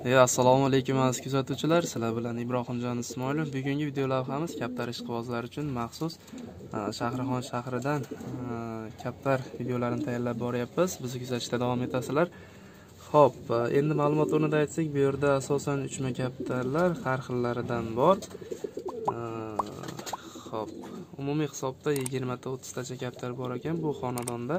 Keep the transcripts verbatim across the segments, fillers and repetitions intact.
Ey, assalomu alaykum aziz kuzatuvchilar, sizlar bilan Ibrohimjon Ismoilov. Bugungi video lavhamiz kaptar ishqibozlar uchun maxsus Shahrixon shahridan kaptar videolarini tayyorlab boryapmiz. Bizni kuzatishda davom etasizlar. Xo'p, endi ma'lumot o'rnida aytsak, bu yerda asosan uchma kaptarlar har xillaridan bor. Xo'p, umumiy hisobda yigirma ta o'ttiz tacha kaptar bor ekan bu xonadonda.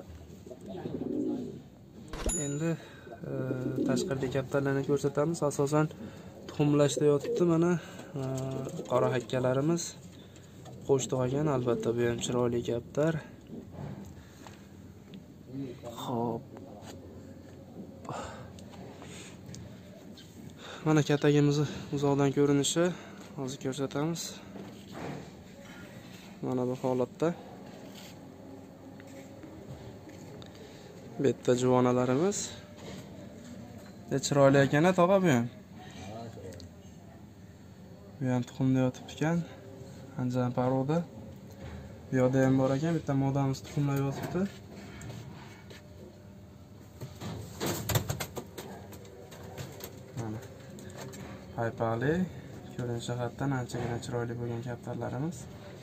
Endi tashqaridagi kaptarlarni ko'rsatamiz. Asosan tuxumlashda yotibdi. Mana qora hakkalarimiz qo'sh tug'agan, albatta bu ham chiroyli kaptar. Xo'p. Mana katagimizni uzoqdan ko'rinishi hozir ko'rsatamiz. Mana bu holatda. Bu yerda juvonalarimiz. Chiroyli ekan, tog'a bu ham. Bu ham tuxumda yotib ekan. Anjan paroda. Bu yerda ham bor ekan, bitta modamiz tuxumda yotibdi. Mana. Haypali, ko'rinish jihatdan anchagina chiroyli bo'lgan kaptarlarimiz.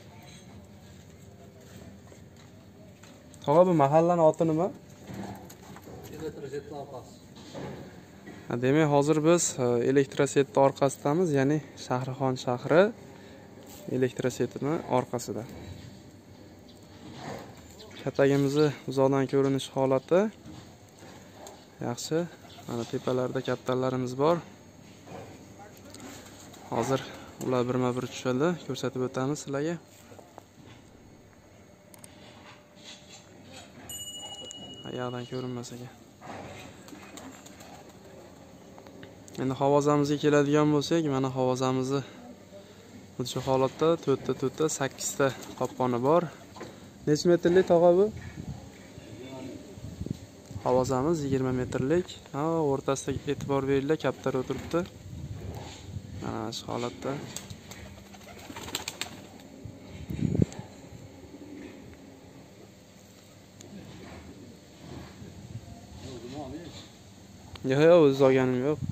Tog'a, bu mahallaning oti nima? Demak, hozir biz elektrosetni orqasidamiz, ya'ni Shahrixon shahri elektrosetining orqasida. Katagimizni uzoqdan ko'rinish holati yaxshi. Mana tepalarda kaptarlarimiz bor. Hozir ular birma-bir tushadi, ko'rsatib o'tamiz sizlarga. Ayaqdan ko'rinmas ekan. Endi havozamizga keladigan bo'lsak, mana havozamizni shu holatda to'rt ta to'rt ta sakkiz ta qopqoni bor. Necha metrlik tog'a bu? Havozamiz yigirma metrlik. Ha, o'rtasida e'tibor beringlar, kaptar o'tiribdi. Mana shu holatda. Yo'q, yo'q, o'z olganim yo'q.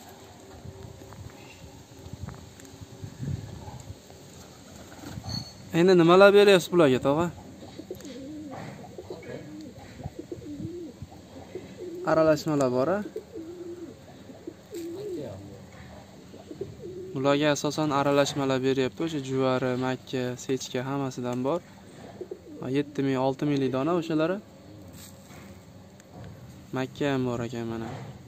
Endi nimalar beryapsiz bularga, tog'a? Aralashmalar bor-a? Bularga asosan aralashmalar beryapti. O'sha juvari, makka, sechka hammasidan bor. yetti ming, olti ming dona o'shalari. Makka ham bor ekan mana.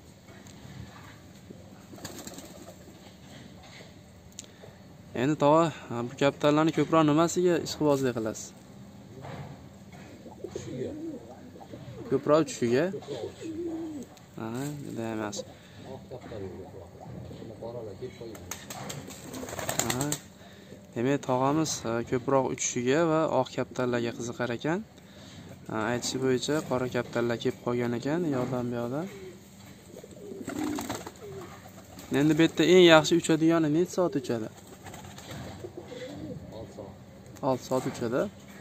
Endi tog'a, bu kaptarlarni ko'proq nimasiga ishqibozlik qilasiz? Tushiga. Ko'proq tushiga. Ha, juda emas. Ha. Demak, tog'amiz ko'proq uchishiga va oq kaptarlarga qiziqar ekan. Aytishi bo'yicha qora kaptarlar kelib qolgan ekan, yordam beradi. Endi bu yerda eng yaxshi uchadigani necha soat uchadi? olti soat uchadi.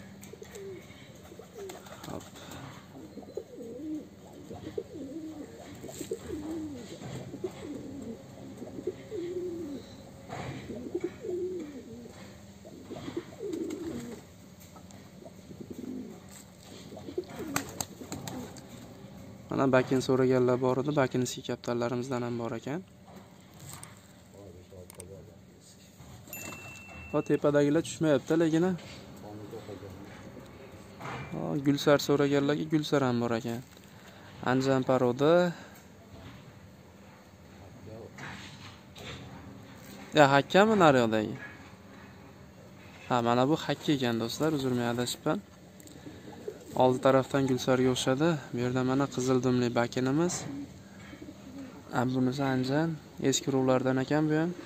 Hop. Mana bakin so'raganlar bor edi, bakinski kaptarlarimizdan ham bor ekan. Va tepadagilar tushmayapti, lekin gulsar so'raganlarga gulsar ham bor ekan. Anjan paroda. Ya, hakkami naryoqdagi? Ha, mana bu hakka ekan do'stlar, uzrmay adashibman. Oldi tarafdan gulsarga o'xshadi. Bu yerda mana qizil dumli bakinimiz. Bunisi anjan, eski ruvlardan ekan bu ham.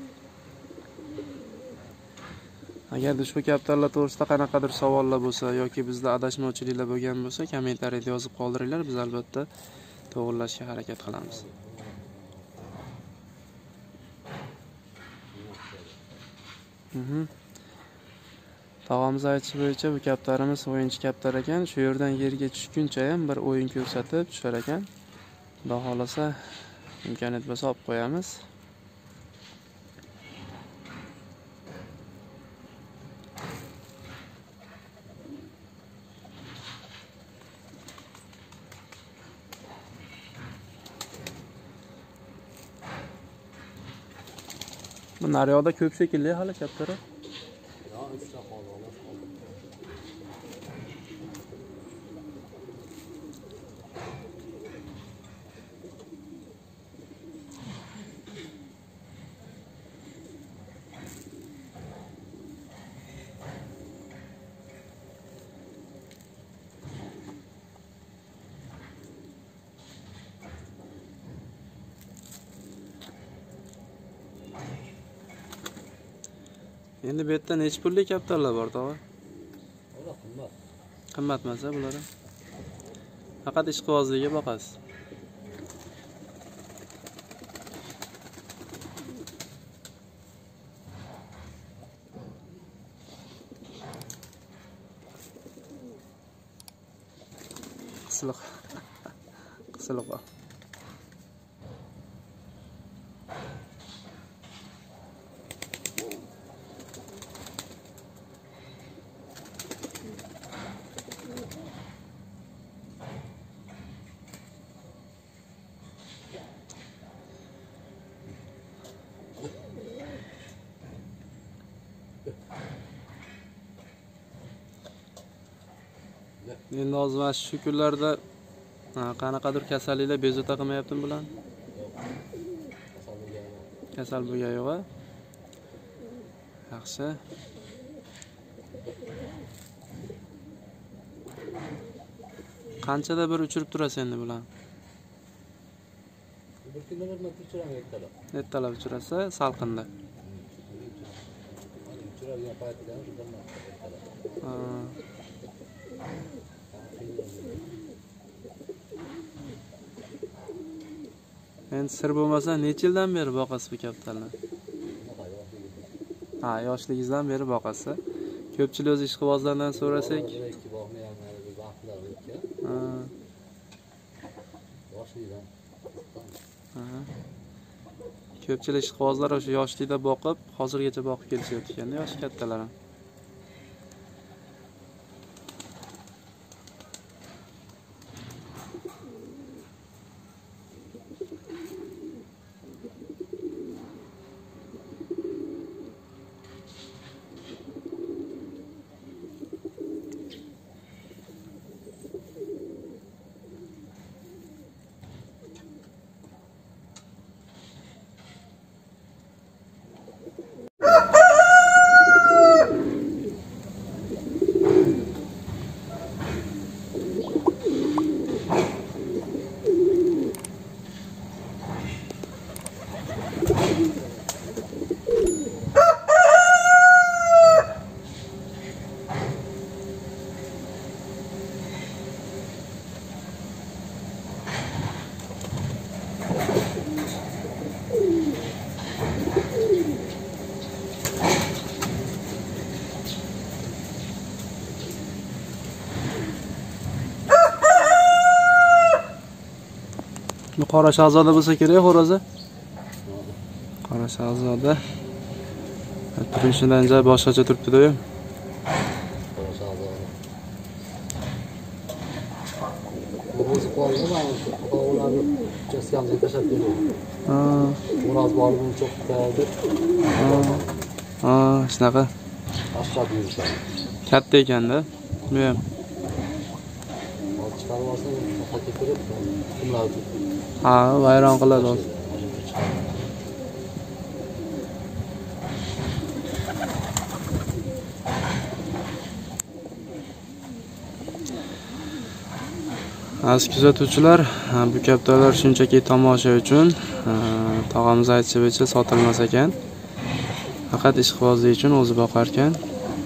Agar ushbu kaptarlar to'g'risida qanaqadir savollar bo'lsa yoki bizda adashmovchiliklar bo'lgan bo'lsa, kommentariyada yozib qoldiringlar, biz albatta to'g'rilashga harakat qilamiz. Mhm. Tog'amiz aytishi bo'yicha bu kaptarimiz o'yinchi kaptar ekan. Shu yerdan yerga tushguncha ham bir o'yin ko'rsatib tushar ekan. Xudo xolasa imkoniyat bo'lsa olib qo'yamiz. Bu naryoqda ko'p shekilli hali kattaroq. Yo'q, uchta qoldi. Endi bu yerda necha pullik kaptarlar bor, tog'a? Ular qimmat. Qimmat emas-a bular? Faqat ishqibozligiga boqasiz. Qisiliq. Qisiliq bor. Endi hozir mana shu kunlarda qanaqadir kasalliklar bezovta qilmayaptimi bularni? Kasal bo'lgan yo'q-a? Yaxshi. Qanchada bir uchirib turasiz endi bularni? Bir kunda bir marta uchiraman ertalab. Ertalab uchirasa, salqinda. Uchiradigan paytida bir marta ertalab. Endi sir bo'lmasa, necha yildan beri boqasiz bu kaptarni? Ha, yoshligingizdan beri boqasiz. Ko'pchilik o'z ishqibozlardan so'rasak, ha. Yoshlikdan. Ha. Ko'pchilik ishqibozlar o'sha yoshlikda boqib, hozirgacha boqib kelishyapti ekanda, yoshi kattalar ham. Bu qora shahzoda bo'lsa kerak xo'rozi. Qora shahzoda. Turishidan joy boshqacha turibdi-da ham. Qora shahzoda. O'zi qoldi, mana shu qovlarni chaskamga tashab qo'ydim. Ha. Xo'roz borib cho'q qoldi. Ha. Ha, shunaqa. Ashrab yurishadi. Katta ekan-da. Bu ham. Olib chiqarib olsam, qayta kirib, tuxumlar Ha, vayron qiladi hozir. Aziz kuzatuvchilar, bu kaptarlar shunchaki tomosha uchun, tog'amiz aytishicha sotilmas ekan. Faqat ishqibozlik uchun o'zi boqar ekan.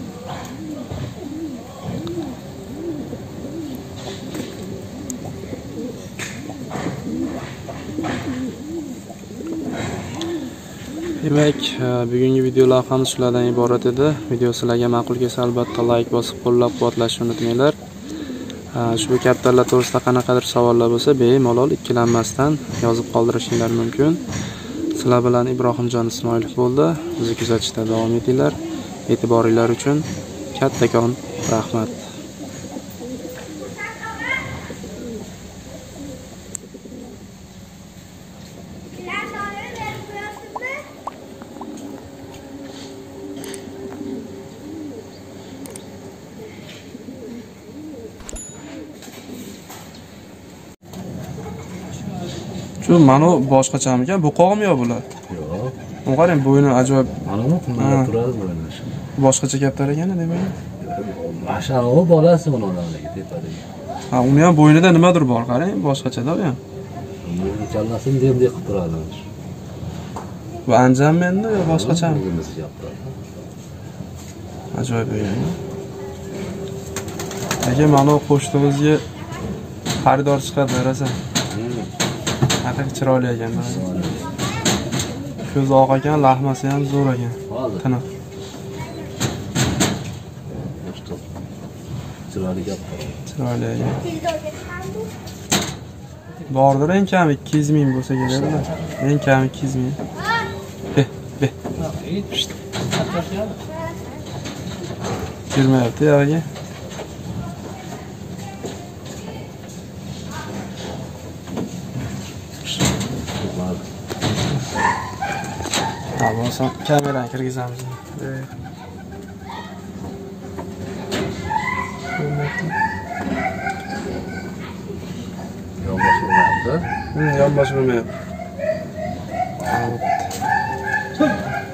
Demak, bugungi video lavhamiz shulardan iborat edi. Video sizlarga ma'qul kelsa albatta like bosib qo'llab-quvvatlashni unutmanglar. Ushbu kaptarlar to'g'risida qanaqadir savollar bo'lsa, bemalol ikkilanmasdan yozib qoldirishinglar mumkin. Sizlar bilan Ibrohimjon Ismoilov bo'ldi. Bizni kuzatishda davom etinglar. E'tiboringlar uchun kattakon rahmat. Shu mana boshqachamikan? Bu qo'g'mi yo bular? Yo'q. Bu qarang, bo'yni ajoyib. Mana bu qimmat turadi bo'yni. Boshqacha kaptar ekan, demak. Mashana o bolasi buni oladagi tepadagi. Ha, uni ham bo'ynida nimadir bor, qarang, boshqacha-da bu ham. Uni kallasini demdek qilib turadi. Bu anjammi endi yo boshqachami? O'zimiz yaptiradi. Ajoyib o'yin. Aka, mana qo'shtig'izga xaridor chiqadi, qarasam. Haqiqiy chiroyli ekan. Ko'zi oq ekan, lahmasi ham zo'r ekan. Tiniq. Chiroyli gap. Chiroyli ekan. Bordir eng kam ikki yuz ming bo'lsa kerak-da. Eng kam ikki yuz ming. Be, be. Kirmayapti yo'g'i. Ha, bo'lsa kamerani kirgizamiz. Yonbosh bo'lmayapti. Yonbosh bo'lmayapti.